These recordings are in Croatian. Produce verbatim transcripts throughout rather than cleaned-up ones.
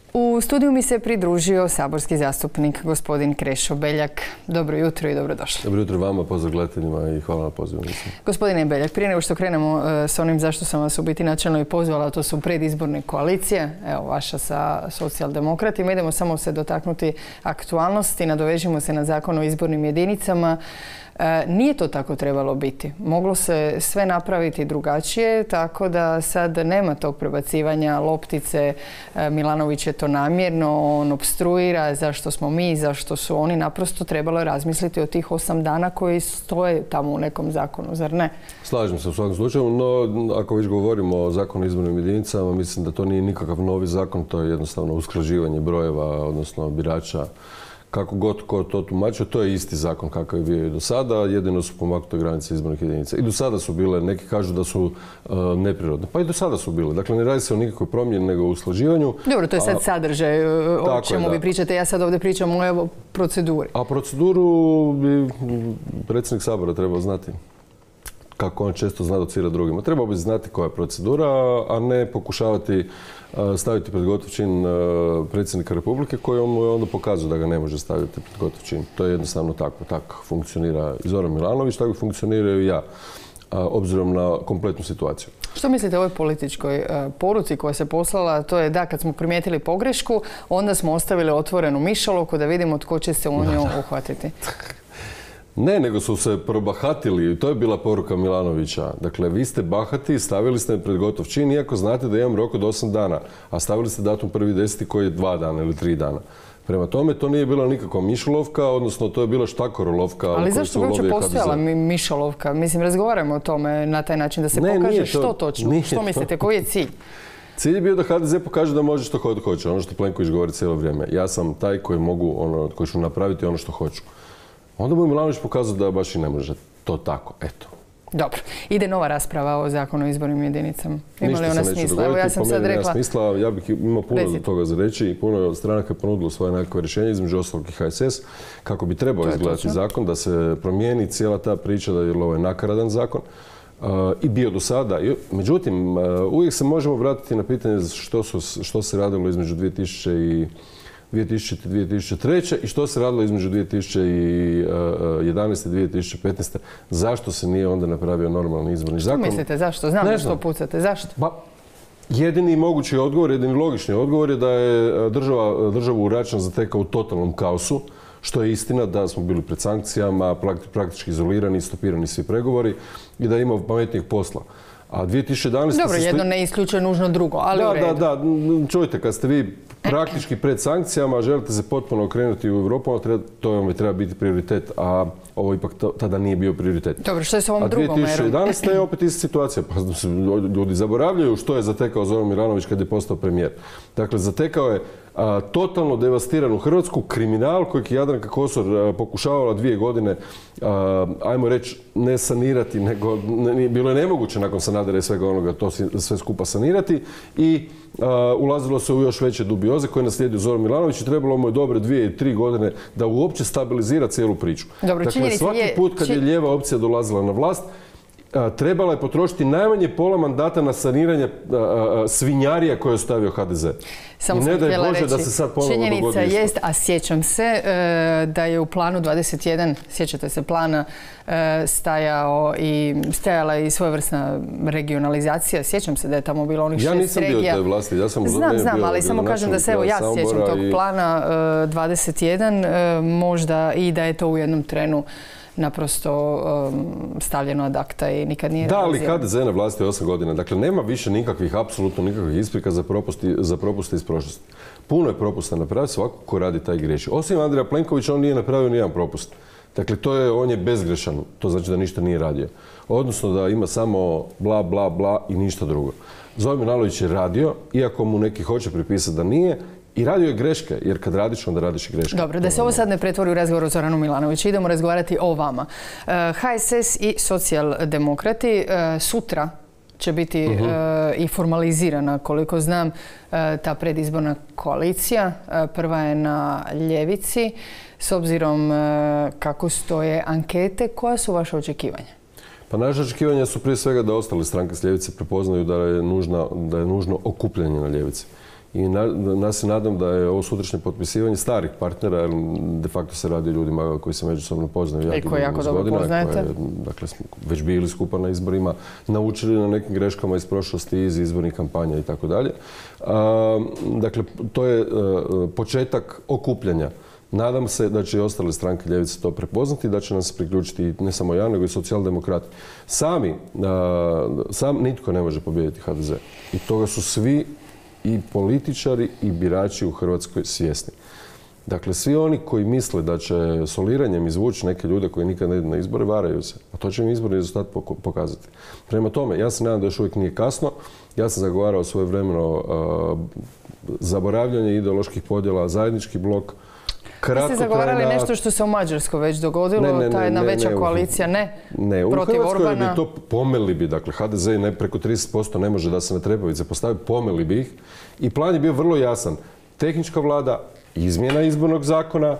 U studiju mi se pridružio saborski zastupnik gospodin Krešo Beljak. Dobro jutro i dobrodošli. Dobro jutro vama, pozdrav gledateljima i hvala na pozivu. Gospodine Beljak, prije nego što krenemo s onim zašto sam vas u biti načelno i pozvala, to su predizborne koalicije, evo vaša sa socijaldemokratima. Idemo samo se dotaknuti aktualnosti, nadovežimo se na zakon o izbornim jedinicama. Nije to tako trebalo biti. Moglo se sve napraviti drugačije, tako da sad nema tog prebacivanja loptice. Milanović je to namjerno, on opstruira, zašto smo mi, zašto su oni. Naprosto trebalo je razmisliti o tih osam dana koji stoje tamo u nekom zakonu, zar ne? Slažem se u svakom slučaju, no ako već govorimo o zakonu o izbornim jedinicama, mislim da to nije nikakav novi zakon, to je jednostavno usklađivanje brojeva, odnosno birača. Kako god ko to tumačio, to je isti zakon kakav je bio i do sada, jedino su pomaknute granice izbornih jedinica. I do sada su bile, neki kažu da su uh, neprirodne, pa i do sada su bile. Dakle, ne radi se o nikakvoj promjeni, nego o usklađivanju. Dobro, to je sad sadržaj o čemu vi pričate. Ja sad ovdje pričam o evo, proceduri. A proceduru bi predsjednik Sabora trebao znati. Kako on često zna docirati drugima. Trebao bi znati koja je procedura, a ne pokušavati staviti pred gotov čin predsjednika Republike koji mu je onda pokazuje da ga ne može staviti pred gotov čin. To je jednostavno tako. Tako funkcionira i Zoran Milanović, tako funkcioniraju i ja, obzirom na kompletnu situaciju. Što mislite o ovoj političkoj poruci koja se poslala? To je da kad smo primijetili pogrešku, onda smo ostavili otvorenu mišolovku da vidimo tko će se u nju uhvatiti. Ne, nego su se probahatili. To je bila poruka Milanovića. Dakle, vi ste bahati, stavili ste me pred gotov čin, iako znate da imam rok od osam dana, a stavili ste datum prvi deseti koji je dva dana ili tri dana. Prema tome, to nije bila nikakva mišolovka, odnosno to je bila štakorolovka. Ali zašto bi uopće postojala mišolovka? Mislim, razgovaramo o tome na taj način da se ne, pokaže što to, točno. Što mislite, koji je cilj? Cilj je bio da ha de ze pokaže da može što hoće, ono što Plenković govori cijelo vrijeme. Ja sam taj koji mogu, ono, koji ću napraviti ono što hoću. Onda mu je Milanović pokazao da baš i ne može to tako. Eto. Dobro. Ide nova rasprava o zakonu o izbornim jedinicama. Ima li ona smisla? Evo ja sam sad rekla... Smisla, ja bih imao puno do toga za reći i puno stranaka je ponudilo svoje nekakve rješenje, između ostalog i ha es es, kako bi trebao izgledati zakon, da se promijeni cijela ta priča, da je ovo nakaradan zakon. Uh, i bio do sada. Međutim, uh, uvijek se možemo vratiti na pitanje što, su, što se radilo između dvije tisuće i dvije tisućite. i dvije tisuće treće. i što se radilo između dvije tisuće jedanaeste. i dvije tisuće petnaeste. Zašto se nije onda napravio normalni izborni zakon? Što mislite, zašto? Znam što pucate. Zašto? Ba, jedini mogući odgovor, jedini logični odgovor je da je država, državu Račan zatekao u totalnom kaosu, što je istina da smo bili pred sankcijama, praktički izolirani, stopirani svi pregovori i da ima pametnijeg posla. A dvije tisuće jedanaeste. Dobro, jedno ne isključuje nužno drugo, ali u redu. Da, da, da. Čujte, kad ste vi praktički pred sankcijama, želite se potpuno okrenuti u Europu, to vam treba biti prioritet, a ovo ipak tada nije bio prioritet. Dobro, što je s ovom drugom erom? A dvije tisuće jedanaeste. je opet ista situacija. Pa ljudi zaboravljaju što je zatekao Zoran Milanović kad je postao premijer. Dakle, zatekao je a, totalno devastiranu Hrvatsku, kriminal kojeg je Jadranka Kosor a, pokušavala dvije godine, a, ajmo reći, ne sanirati, nego ne, bilo je nemoguće nakon Sanadera i svega onoga to sve skupa sanirati i a, ulazilo se u još veće dubioze koje je naslijedio Zoran Milanović i trebalo mu je dobre dvije i tri godine da uopće stabilizira cijelu priču. Dobro, dakle, svaki put kad je lijeva opcija dolazila na vlast, trebala je potrošiti najmanje pola mandata na saniranje svinjarija koje je ostavio ha de ze. Samo sam htjela reći, da se sad činjenica jest, a sjećam se da je u planu dvadeset jedan, sjećate se plana, stajao i, stajala i svojevrsna regionalizacija. Sjećam se da je tamo bilo onih šest regija. Ja nisam bio toj vlasti, ja sam Znam, znam, ali samo kažem da se evo ja sjećam tog plana dvadeset jedan, možda i da je to u jednom trenu naprosto um, stavljeno ad akta i nikad nije Da, ali realizirano. ha de ze na vlasti osam godina. Dakle, nema više nikakvih, apsolutno nikakvih isprika za, propusti, za propuste iz prošlosti. Puno je propusta napraviti, svako ko radi taj griješi. Osim Andreja Plenkovića, on nije napravio nijedan propust. Dakle, to je, on je bezgrešan. To znači da ništa nije radio. Odnosno da ima samo bla, bla, bla i ništa drugo. Zoran Milanović je radio, iako mu neki hoće pripisati da nije, i radio je greške, jer kad radiš, onda radiš i greške. Dobro, da se ovo sad ne pretvori u razgovor o Zoranu Milanoviću, idemo razgovarati o vama. ha es es i socijaldemokrati sutra će biti uh -huh. i formalizirana, koliko znam, ta predizborna koalicija. Prva je na ljevici. S obzirom kako stoje ankete, koja su vaše očekivanja? Pa naše očekivanja su prije svega da ostale stranke s ljevice prepoznaju da je, nužna, da je nužno okupljanje na ljevici. I na, nas se nadam da je ovo sutrašnje potpisivanje starih partnera, jer de facto se radi o ljudima koji se međusobno poznaju. I koji jako dobro poznajete. Koje, dakle, smo već bili skupa na izborima, naučili na nekim greškama iz prošlosti, iz izbornih kampanja i tako dalje. Dakle, to je a, početak okupljanja. Nadam se da će i ostale stranke ljevice to prepoznati, da će nam se priključiti ne samo ja, nego i socijaldemokrati. Sami, a, sam nitko ne može pobijediti ha de ze. I toga su svi i političari i birači u Hrvatskoj svjesni. Dakle, svi oni koji misle da će soliranjem izvući neke ljude koji nikad ne idu na izbore, varaju se. A to će im izborni rezultat pokazati. Prema tome, ja se nadam da još uvijek nije kasno. Ja sam zagovarao svojevremeno uh, zaboravljanje ideoloških podjela, zajednički blok. Vi ste zagovarali nešto što se u Mađarskoj već dogodilo, ne, ne, ta jedna ne, veća ne, koalicija, ne, ne protiv Orbana. U Hrvatskoj bi to pomeli bi, dakle ha de ze ne, preko trideset posto ne može da se na trepavice postavi, pomeli bi ih. I plan je bio vrlo jasan. Tehnička vlada, izmjena izbornog zakona,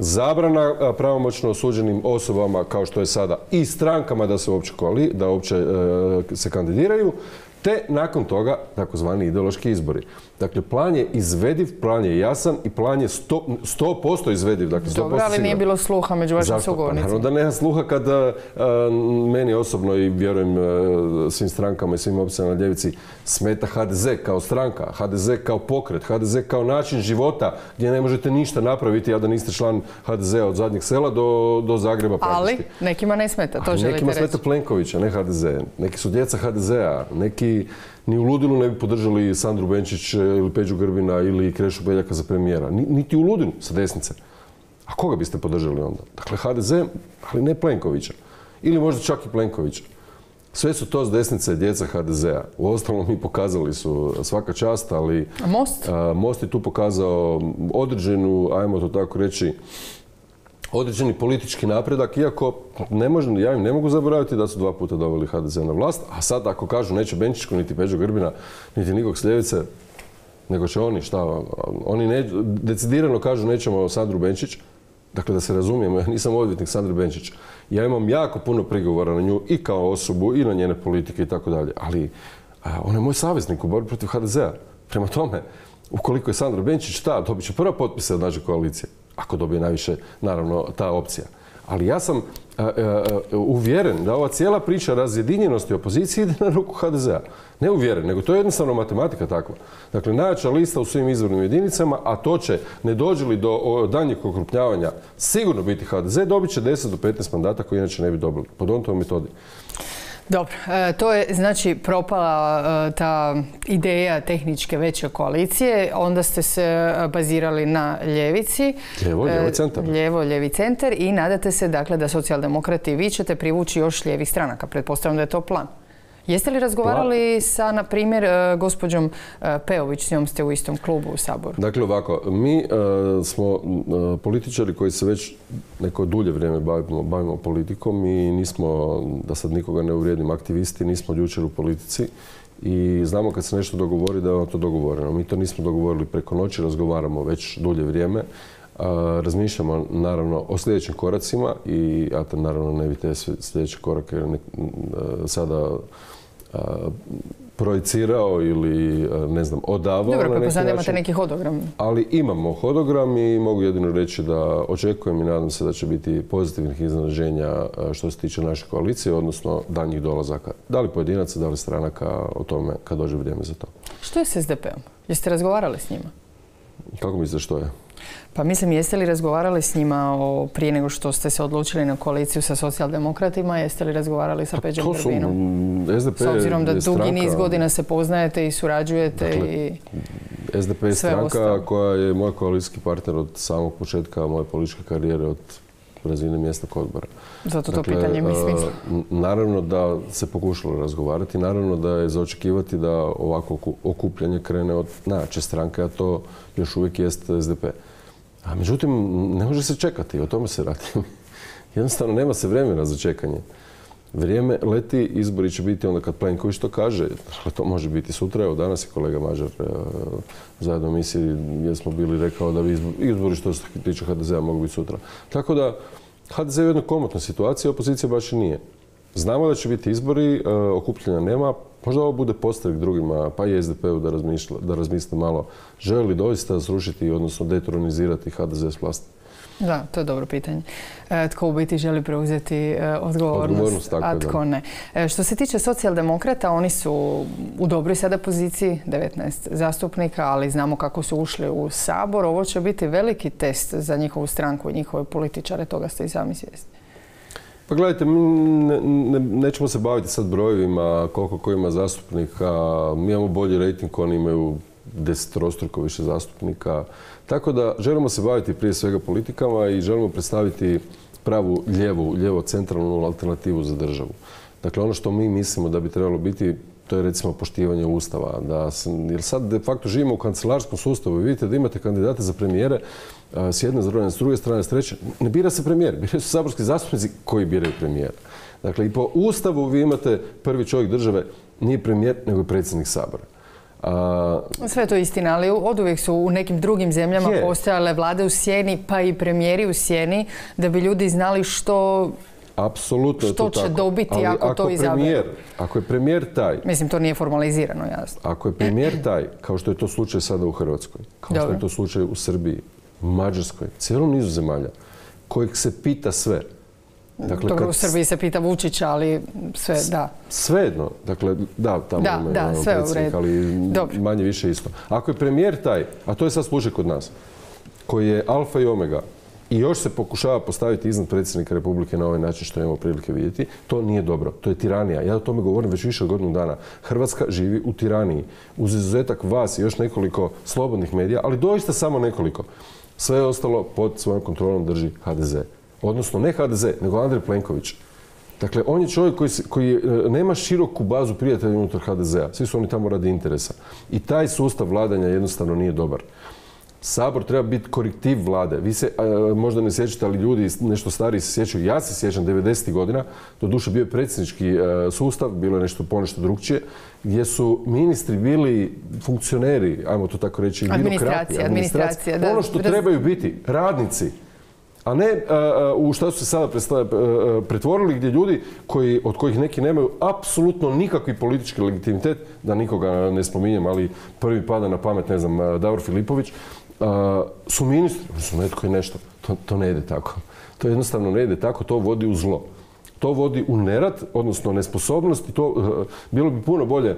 zabrana pravomoćno osuđenim osobama kao što je sada i strankama da se uopće, da uopće e, se kandidiraju, te nakon toga takozvani ideološki izbori. Dakle, plan je izvediv, plan je jasan i plan je sto posto izvediv. Dakle, dobro, ali nije bilo sluha među vašim sugovornicima. Naravno da nema sluha kada a, meni osobno i vjerujem a, svim strankama i svim opcijama na ljevici smeta ha de ze kao stranka, ha de ze kao pokret, ha de ze kao način života gdje ne možete ništa napraviti, a da niste član ha de zea od zadnjeg sela do, do Zagreba praktički. Ali nekima ne smeta, to želite reći. Nekima smeta Plenkovića, ne ha de ze. Neki su djeca ha de zea, neki ni u ludilu ne bi podržali Sandru Benčić ili Peđu Grbina ili Krešu Beljaka za premijera. Niti u ludilu sa desnice. A koga biste podržali onda? Dakle, ha de ze, ali ne Plenkovića. Ili možda čak i Plenkovića. Sve su to s desnice djeca ha de zea. Uostalom mi pokazali su svaka čast, ali A Most? A, Most je tu pokazao određenu, ajmo to tako reći, određeni politički napredak, iako ne može, ja im ne mogu zaboraviti da su dva puta doveli ha de ze na vlast, a sad ako kažu neće Benčićku, niti Peđu Grbina, niti nikog s ljevice, nego će oni, šta, oni ne, decidirano kažu nećemo Sandru Benčić, dakle da se razumijemo, ja nisam odvjetnik Sandre Benčić, ja imam jako puno prigovora na nju i kao osobu i na njene politike i tako dalje, ali a, on je moj saveznik u borbi protiv ha de zea. Prema tome, ukoliko je Sandra Benčić ta, dobit će prva potpisa od naše koalicije. Ako dobije najviše, naravno, ta opcija. Ali ja sam a, a, a, uvjeren da ova cijela priča razjedinjenosti opozicije ide na ruku ha de zea. Ne uvjeren, nego to je jednostavno matematika takva. Dakle, najjača lista u svim izbornim jedinicama, a to će, ne dođe li do daljnjeg okrupnjavanja, sigurno biti ha de ze, dobit će deset do petnaest mandata koji inače ne bi dobili. Po Dontovoj metodi. Dobro, e, to je znači propala e, ta ideja tehničke veće koalicije, onda ste se bazirali na ljevici. Ljevo, ljevi centar. E, ljevo, ljevi centar i nadate se dakle da socijaldemokrati i vi ćete privući još lijevih stranaka. Pretpostavljam da je to plan. Jeste li razgovarali sa, na primjer, gospođom Peović, s njom ste u istom klubu u Saboru? Dakle, ovako, mi uh, smo uh, političari koji se već neko dulje vrijeme bavimo, bavimo politikom i nismo, da sad nikoga ne uvrijedim, aktivisti, nismo jučer u politici i znamo kad se nešto dogovori da je ono to dogovoreno. Mi to nismo dogovorili preko noći, razgovaramo već dulje vrijeme. Uh, razmišljamo naravno o sljedećim koracima i ja tam naravno ne vidite sljedeće korake ne, uh, sada uh, projicirao ili uh, ne znam, odavao. Dobro, na neki način. Imate neki hodogram. Ali imamo hodogram i mogu jedino reći da očekujem i nadam se da će biti pozitivnih iznenađenja uh, što se tiče naše koalicije, odnosno daljnjih dolazaka. Da li pojedinaca, da li stranaka, o tome kad dođe vrijeme za to. Što je s es de pe om? Jeste razgovarali s njima? Kako mislite što je? Pa mislim, jeste li razgovarali s njima o, prije nego što ste se odlučili na koaliciju sa socijaldemokratima, jeste li razgovarali sa Peđom Grbinom? es de pe S obzirom da je dugi stranka, niz godina se poznajete i surađujete dakle, i es de pe je stranka ostalo. koja je moj koalicijski partner od samog početka moje političke karijere, od razine mjesnog odbora. Zato to dakle, pitanje ima smisla. Naravno da se pokušalo razgovarati, naravno da je za očekivati da ovako okupljanje krene od najjače stranke, a to još uvijek jest es de pe. A međutim, ne može se čekati, o tome se radi. Jednostavno, nema se vremena za čekanje. Vrijeme leti, izbori će biti onda kad Plenković to kaže. To može biti sutra. Evo, danas je kolega Mažar zajedno u emisiji gdje smo bili rekao da bi izbori što se tiče ha de zea mogu biti sutra. Tako da, ha de ze je u jednoj komotnoj situaciji, opozicija baš i nije. Znamo da će biti izbori, okupljanja nema, možda ovo bude postavak drugima, pa i S D P-u da, da razmisle malo, želi li doista srušiti, odnosno detronizirati H D Z s vlasti? Da, to je dobro pitanje. E, tko u biti želi preuzeti e, odgovornost, odgovornost a tko ne. E, što se tiče socijaldemokrata, oni su u dobroj sada poziciji, devetnaest zastupnika, ali znamo kako su ušli u Sabor. Ovo će biti veliki test za njihovu stranku i njihove političare, toga ste i sami svjesni. Pa gledajte, mi ne, ne, nećemo se baviti sad brojevima, koliko ko ima zastupnika, mi imamo bolji rejting, oni imaju deseterostruko više zastupnika. Tako da želimo se baviti prije svega politikama i želimo predstaviti pravu lijevu, lijevo-centralnu alternativu za državu. Dakle, ono što mi mislimo da bi trebalo biti, to je recimo poštivanje Ustava. Da, jer sad de facto živimo u kancelarskom sustavu i vidite da imate kandidate za premijere s jedne strane, s druge strane, s treće. Ne bira se premijer, biraju se saborski zastupnici koji biraju premijera. Dakle, i po Ustavu vi imate prvi čovjek države, nije premijer, nego je predsjednik Sabora. A... Sve to istina, ali oduvijek su u nekim drugim zemljama je. postojale vlade u sjeni, pa i premijeri u sjeni, da bi ljudi znali što, Apsolutno što će tako. dobiti ali ako, ako to izaberu. Ako je premijer taj... Mislim, to nije formalizirano, jasno. Ako je premijer taj, kao što je to slučaj sada u Hrvatskoj, kao Dobre. što je to slučaj u Srbiji, Mađarskoj, cijelom nizu zemalja, kojeg se pita sve. Dakle, Dobro, kad... u Srbiji se pita Vučića, ali sve, da. Svejedno. Dakle, da, tamo da, ima da, sve u redu. Ali Dobro. manje više isto. Ako je premijer taj, a to je sad slučaj kod nas, koji je alfa i omega i još se pokušava postaviti iznad predsjednika Republike na ovaj način što imamo prilike vidjeti, to nije dobro. To je tiranija. Ja o tome govorim već više od godinu dana. Hrvatska živi u tiraniji. Uz izuzetak vas i još nekoliko slobodnih medija, ali doista samo nekoliko. Sve ostalo pod svojom kontrolom drži H D Z. Odnosno, ne H D Z, nego Andrej Plenković. Dakle, on je čovjek koji, koji nema široku bazu prijatelja unutar H D Z-a. Svi su oni tamo radi interesa. I taj sustav vladanja jednostavno nije dobar. Sabor treba biti korektiv vlade. Vi se a, možda ne sjećate, ali ljudi nešto stariji se sjećaju. Ja se sjećam devedesetih godina, doduše bio je predsjednički a, sustav, bilo je nešto ponešto drugčije, gdje su ministri bili funkcioneri, ajmo to tako reći, administracija, administracija. Da, ono što trebaju biti, radnici. A ne a, u šta su se sada pretvorili, gdje ljudi koji, od kojih neki nemaju apsolutno nikakvi politički legitimitet, da nikoga ne spominjem, ali prvi pada na pamet, ne znam, Davor Filipović, a, su ministri, su netko i nešto. To, to ne ide tako. To jednostavno ne ide tako, to vodi u zlo. To vodi u nerad, odnosno nesposobnost i to a, bilo bi puno bolje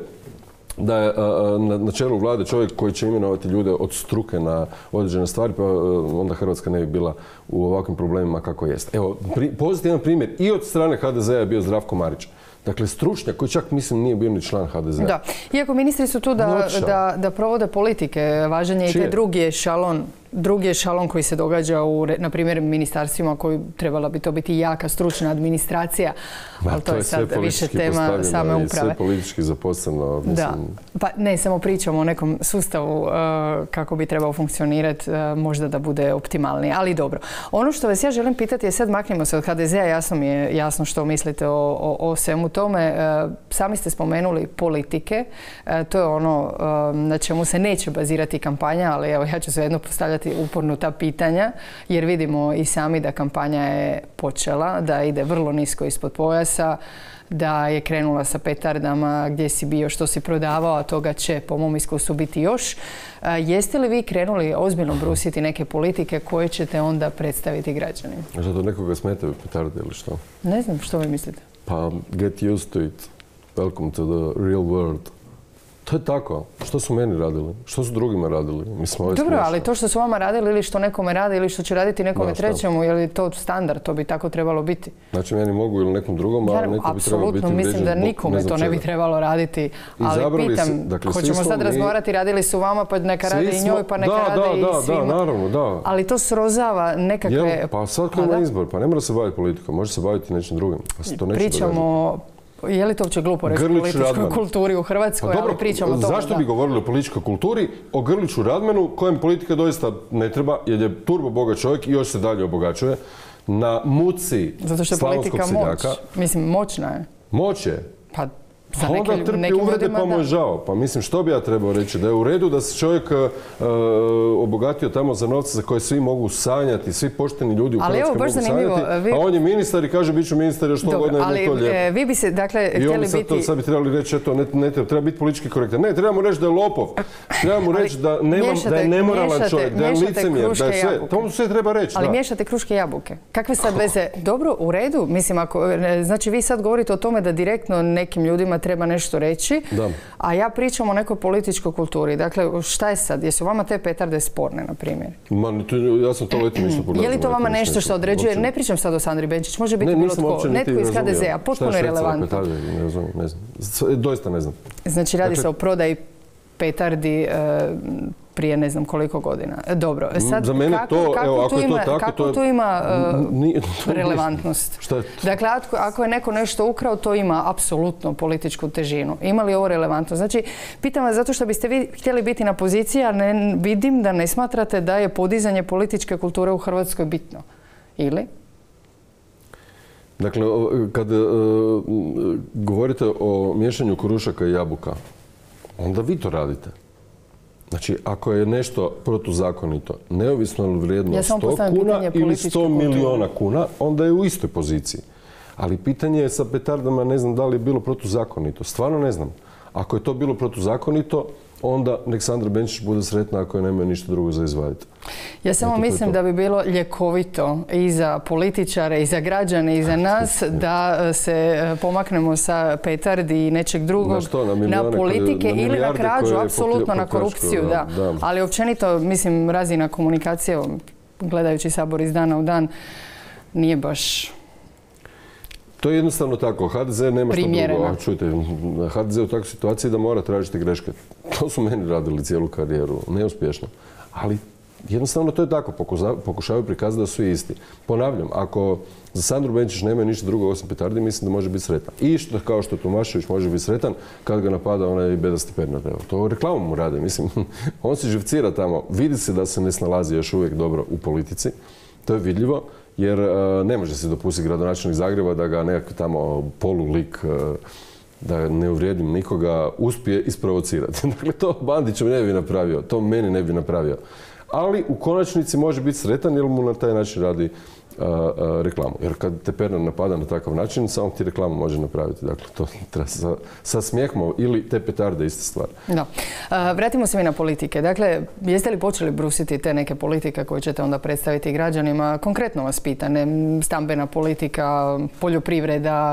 da je na, na čelu vlade čovjek koji će imenovati ljude od struke na određene stvari, pa onda Hrvatska ne bi bila u ovakvim problemima kako jest. Evo, pri, pozitivan primjer i od strane H D Z-a je bio Zdravko Marić. Dakle, stručnjak koji čak mislim nije bio ni član H D Z-a. Da, iako ministri su tu da, da, da provode politike, važan je i taj drugi ešalon, drugi ešalon koji se događa u, na primjer, ministarstvima koji trebala bi to biti jaka stručna administracija, Ma, ali to, to je sad više tema same uprave. Sve politički zaposleno. Mislim... Da, pa ne samo pričamo o nekom sustavu uh, kako bi trebao funkcionirati, uh, možda da bude optimalniji, ali dobro. Ono što vas ja želim pitati je, sad maknemo se od H D Z-a, jasno mi je jasno što mislite o, o, o svemu tome. Uh, sami ste spomenuli politike, uh, to je ono uh, na čemu se neće bazirati kampanja, ali evo ja ću svejedno postavljati uporno ta pitanja, jer vidimo i sami da kampanja je počela, da ide vrlo nisko ispod pojasa, da je krenula sa petardama, gdje si bio, što si prodavao, a toga će po mom iskusu biti još. A, jeste li vi krenuli ozbiljno brusiti neke politike koje ćete onda predstaviti građanima? Zato nekoga smetaju petarde ili što? Ne znam, što vi mislite? Pa, get used to it. Welcome to the real world. To je tako. Što su meni radili? Što su drugima radili? Mislim, ovo je Dobro, smiješno. ali to što su vama radili ili što nekome radi ili što će raditi nekome da, trećemu, je li to standard? To bi tako trebalo biti. Znači, meni mogu ili nekom drugom, a neko ja, bi trebalo biti apsolutno, mislim da nikome ne to ne bi trebalo raditi. Ali pitam, si, dakle, hoćemo sad mi... razgovarati, radili su vama, pa neka svi radi i njoj, pa neka da, rade da, i svima. Da, naravno, da. Ali to srozava nekakve... Jel, pa sad kad ima izbor, pa ne mora se baviti politikom, može se baviti nečim drugim. Pa to Pričamo... Je li to uopće glupo reći o političkoj Radman. kulturi u Hrvatskoj, pa dobro, ali pričamo o tome. Zašto da. bi govorili o političkoj kulturi, o Grliću Radmanu, kojem politika doista ne treba, jer je turbo bogat čovjek i još se dalje obogaćuje, na muci slavonskog seljaka. Zato što je politika moć. Mislim, moćna je. Moć je. Pa za pa onda neke, trpi nekim uvrede ljudima, pa mu je da. žao. Pa mislim, što bi ja trebao reći? Da je u redu da se čovjek uh, obogatio tamo za novce za koje svi mogu sanjati, svi pošteni ljudi u Ali Hrvatskoj evo, baš mogu zanimljivo, sanjati, vi- a on je ministar i kaže bit ću ministar još sto Dobro, godina i ali to lijepo. e, vi bi se, dakle, I htjeli oni sad, biti... to, sad bi trebali reći, eto, ne, ne treba, treba biti politički korektan. Ne, treba mu reći da je lopov. Treba mu reći da, nema, miješate- da je nemoralan miješate- čovjek, da je miješate licemjer, da kruške je i sve. jabuke. To mu sve treba reći, Ali da. miješate kruške i jabuke. Kakve sad veze? Dobro, u redu. Mislim, ako, e, znači vi sad govorite o tome da direktno nekim ljudima treba nešto reći, Da. a ja pričam o nekoj političkoj kulturi. Dakle, šta je sad? Jesu vama te petarde sporne, na primjer? Ma, to, ja sam to letim isto pogledao. Je li to vama letim nešto što određuje? Uopće- Ne pričam sad o Sandri Benčić, može biti Ne, bilo nisam tko. uopće niti Netko iz razumio. ha de zea, Šta potpuno je švercala irelevantno. petarde? Ne razumijem, ne znam. S- Doista ne znam. Znači, radi Dakle- se o prodaji petardi e, prije ne znam koliko godina. E, Dobro, sad Za mene kako, to, kako evo, tu ako je to ima, tako, kako to je- tu ima e, Nije- to relevantnost? Šta je- Dakle, ako, ako je neko nešto ukrao, to ima apsolutno političku težinu. Ima li ovo relevantnost? Znači, pitam vas zato što biste vi htjeli biti na poziciji, a ne vidim da ne smatrate da je podizanje političke kulture u Hrvatskoj bitno. Ili? Dakle, o- kad e, govorite o miješanju krušaka i jabuka, onda vi to radite. Znači, ako je nešto protuzakonito, neovisno li vrijedno Ja samo sto postavljam kuna pitanje ili političke sto kulture. milijuna kuna, onda je u istoj poziciji. Ali pitanje je sa petardama, ne znam da li je bilo protuzakonito. Stvarno ne znam. Ako je to bilo protuzakonito, onda nek Sandra Benčić bude sretna ako je nemaju ništa drugo za izvaditi. Ja samo Eto, to je mislim to. da bi bilo ljekovito i za političare, i za građane, i za nas da e, se e, pomaknemo sa petardi i nečeg drugog Na što? Na milijone politike koje- na ili na milijarde krađu, koje je apsolutno pokri- na korupciju, da. pokrečkao, da, da. Ali općenito, mislim, razina komunikacije, evo, gledajući Sabor iz dana u dan, nije baš... To je jednostavno tako. ha de ze nema što Primjereno. drugo. A čujte, ha de ze je u takvoj situaciji da mora tražiti greške. To su meni radili cijelu karijeru. Neuspješno. Ali jednostavno to je tako. Pokuza- Pokušavaju prikazati da su isti. Ponavljam, ako za Sandru Benčić nema ništa drugo osim petardi, mislim da može biti sretan. I što, kao što Tomašević može biti sretan kad ga napada onaj bedasti Pernar. Evo, to reklamu mu rade. Mislim, on se živcira tamo. Vidi se da se ne snalazi još uvijek dobro u politici. To je vidljivo. Jer uh, ne može se dopustiti gradonačelnik Zagreba da ga nekakvi tamo polulik, uh, da ne uvrijedim nikoga, uspije isprovocirati. Dakle, to Bandić ne bi napravio, to meni ne bi napravio. Ali u konačnici može biti sretan jer mu na taj način radi uh, uh, reklamu. Jer kad te Pernar napada na takav način, samo ti reklamu može napraviti. Dakle, to treba sa, sa smijehom ili te petarde ista stvar. Da. A, vratimo se mi na politike. Dakle, jeste li počeli brusiti te neke politike koje ćete onda predstaviti građanima? Konkretno vas pitam, ne, stambena politika, poljoprivreda,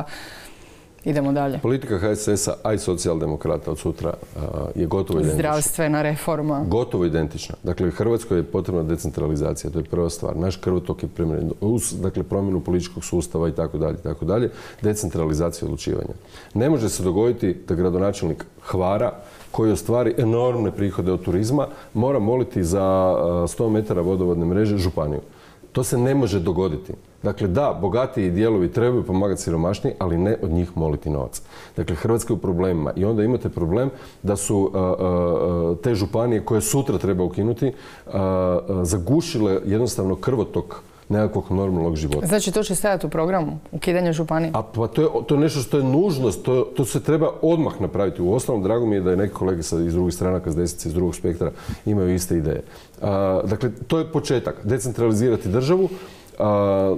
idemo dalje. Politika ha es es a, a i socijaldemokrata od sutra uh, je gotovo identična. Zdravstvena reforma. Gotovo identična. Dakle, Hrvatskoj je potrebna decentralizacija, to je prva stvar. Naš krvotok je primjeren uz dakle, promjenu političkog sustava i tako dalje, tako dalje, decentralizacija odlučivanja. Ne može se dogoditi da gradonačelnik Hvara, koji ostvari enormne prihode od turizma, mora moliti za sto metara vodovodne mreže županiju. To se ne može dogoditi. Dakle, da, bogatiji dijelovi trebaju pomagati siromašniji, ali ne od njih moliti novac. Dakle, Hrvatska je u problemima i onda imate problem da su uh, uh, te županije koje sutra treba ukinuti uh, uh, zagušile jednostavno krvotok nekakvog normalnog života. Znači, to će stajati u programu, ukidanje županije? A pa to je, to je nešto što je nužnost, to, to se treba odmah napraviti. U osnovom, drago mi je da je neki kolege sa, iz drugih stranaka, s desnice, iz drugog spektra, imaju iste ideje. A, dakle, to je početak. Decentralizirati državu. A, a,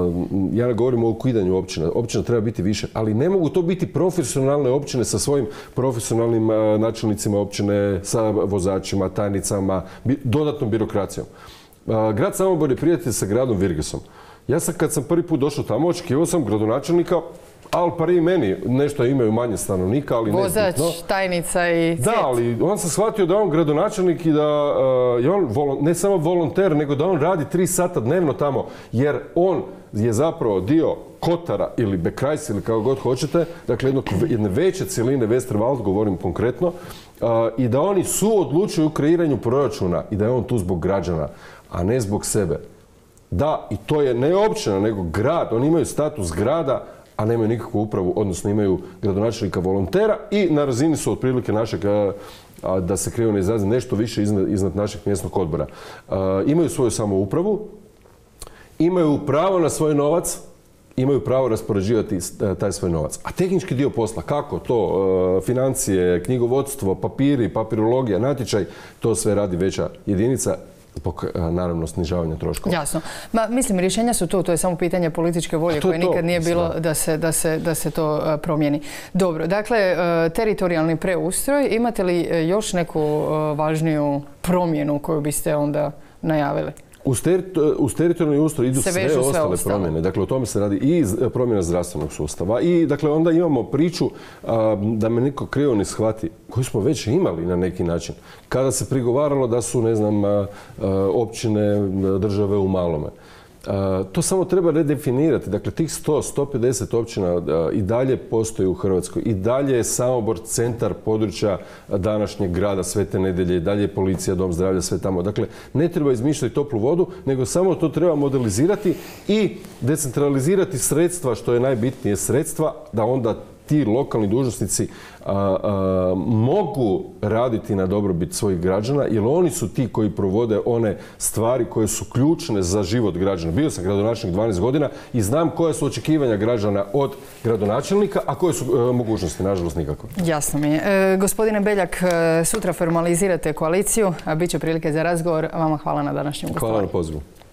ja ne govorim o ukidanju općina. Općina treba biti više, ali ne mogu to biti profesionalne općine sa svojim profesionalnim a, načelnicima općine, sa vozačima, tajnicama, bi, dodatnom birokracijom. A, grad Samobor je prijatelj sa gradom Virgesom. Ja sam, kad sam prvi put došao tamo, očekivao sam gradonačelnika, ali pa i meni nešto imaju manje stanovnika, ali ne Vozač, bitno. tajnica i cvet. Da, ali on sam shvatio da je on gradonačelnik i da uh, je on volon, ne samo volonter, nego da on radi tri sata dnevno tamo, jer on je zapravo dio Kotara ili Bekrajs ili kako god hoćete, dakle jednog, jedne veće cijeline Westerwald, govorim konkretno, uh, i da oni su odlučuju u kreiranju proračuna i da je on tu zbog građana, a ne zbog sebe. Da, i to je ne općina, nego grad. Oni imaju status grada, a nemaju nikakvu upravu, odnosno imaju gradonačelnika volontera i na razini su otprilike našeg, a, da se krivo ne izrazim, nešto više iznad, iznad našeg mjesnog odbora. A, imaju svoju samoupravu, imaju pravo na svoj novac, imaju pravo raspoređivati taj svoj novac. A tehnički dio posla, kako to, financije, knjigovodstvo, papiri, papirologija, natječaj, to sve radi veća jedinica, zbog, naravno, snižavanja troškova. Jasno. Ma, mislim, rješenja su tu, to je samo pitanje političke volje koje nikad nije bilo da se, da se, da se to uh, promijeni. Dobro, dakle, uh, teritorijalni preustroj, imate li još neku uh, važniju promjenu koju biste onda najavili? Uz, ter, uz teritorijalni ustroj idu sve, sve ostale sve promjene. Dakle, o tome se radi i promjena zdravstvenog sustava. I, dakle, onda imamo priču, a, da me niko krivo ne shvati, koju smo već imali na neki način. Kada se prigovaralo da su, ne znam, a, a, općine, države u malome. A, to samo treba redefinirati. Dakle, tih sto do sto pedeset općina a, i dalje postoji u Hrvatskoj. I dalje je Samobor centar područja današnjeg grada Svete Nedelje. I dalje je policija, dom zdravlja, sve tamo. Dakle, ne treba izmišljati toplu vodu, nego samo to treba modelizirati i decentralizirati sredstva, što je najbitnije sredstva, da onda ti lokalni dužnosnici a, a, mogu raditi na dobrobit svojih građana, jer oni su ti koji provode one stvari koje su ključne za život građana. Bio sam gradonačelnik dvanaest godina i znam koje su očekivanja građana od gradonačelnika, a koje su e, mogućnosti, nažalost, nikako. Jasno mi je. E, gospodine Beljak, sutra formalizirate koaliciju, a bit će prilike za razgovor. Vama hvala na današnjem gostovanju. Hvala na pozivu.